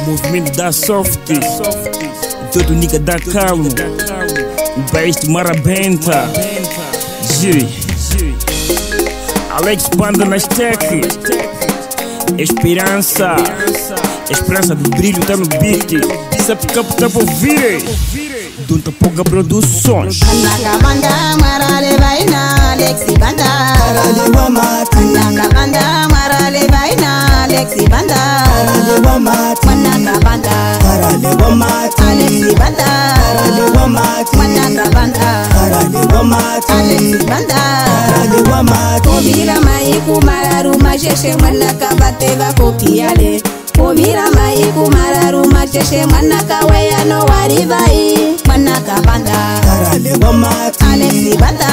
movimento da soft, todo nigga da calmo, o país de Marabenta, G, Alex Banda nas tech, Esperança do brilho tá no beat, sabe que tá por ouvir, Dunta Pouca Produções. Banda marale vaina, Alexi Banda, Banda marale vaina, Alexi Banda, Manaka Banda, Alexi Banda, Manaka Banda, Alexi Banda. Kovira maiku mararu majeshe manaka bateva kopiale. Kovira maiku mararu majeshe manaka weya no warivai. Manaka Banda, Alexi Banda,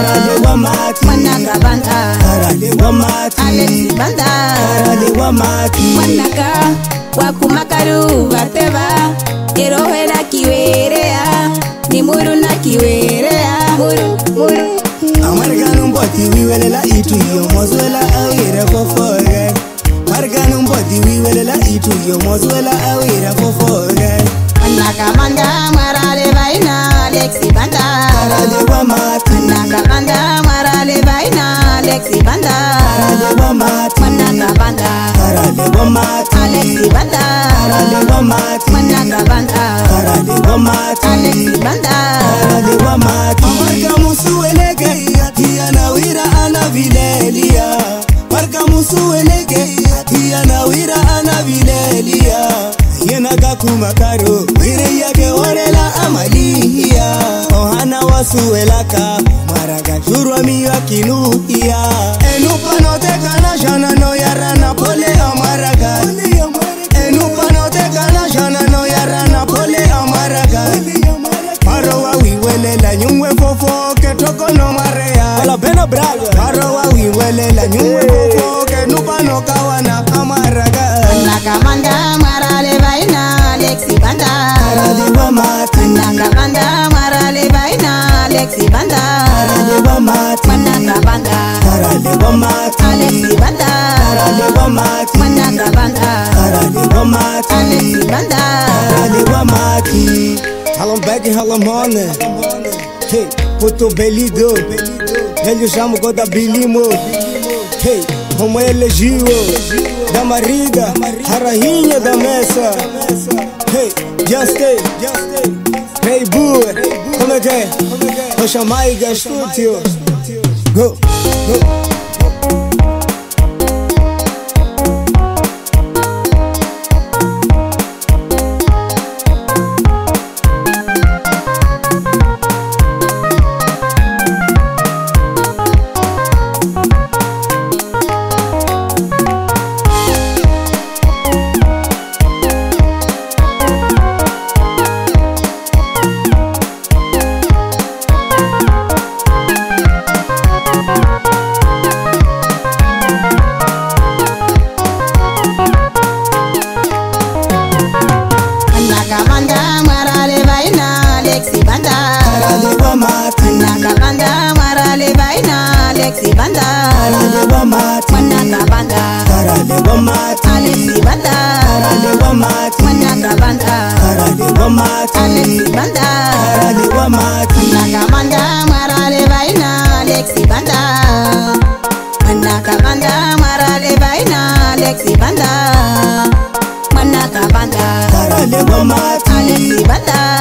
Manaka Banda, Alexi Banda, Manaka wakumakaru bateva. Erohera kiwerea, ni muru na kiwerea, muru. Amarganum boti wiwelela itu yo mozuela awira fofoge. Marganum boti wiwelela itu yo mozuela awira fofoge. Manaka Banda marale vaina, Alexi Banda, Manaka Banda marale vaina, Alexi Banda, Manaka Banda, Alexi Banda, Manaka Banda, Alexi Banda. Marga musuelege hiya wira ana vilelia. Marga musuelege hiya wira ana vilelia. Yena gakumakaro wire yake orela amalia. Ohana wasuelaka maraga churwa miwa kinuia. Enupa no te kana jana no yarana pole amaraga. Enupa no te kana jana no yarana pole amaraga. Marowa wiwele la nyungwe fofo ke toko no marea. Hola bena braga. Marowa wiwele la nyungwe fofo ke nupa no kawana amaraga. Manaka Banda marale vaina, Alexi Banda, Manaka Banda marale vaina, Alexi Banda, Manaka Banda, Alexi Banda, Manaka Banda, Alexi Banda. Halam bag halam hone. Hey, puto belido. Ele chama goda bilimo. Hey, como elegio da mariga, a rainha da mesa. Hey, just stay. Hey, boo, como é que é? Vou chamar e gasto, tio. Go. Banda marale vaina, Alexi Banda, Manaka Banda marale vaina, Alexi Banda, Manaka Banda, Alexi Banda, Manaka Banda, Alexi Banda. Manaka Banda marale vaina, Alexi Banda, Manaka Banda marale vaina, Alexi Banda, Manaka Banda, Alexi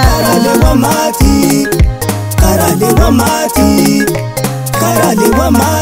Banda, Karale wa mati.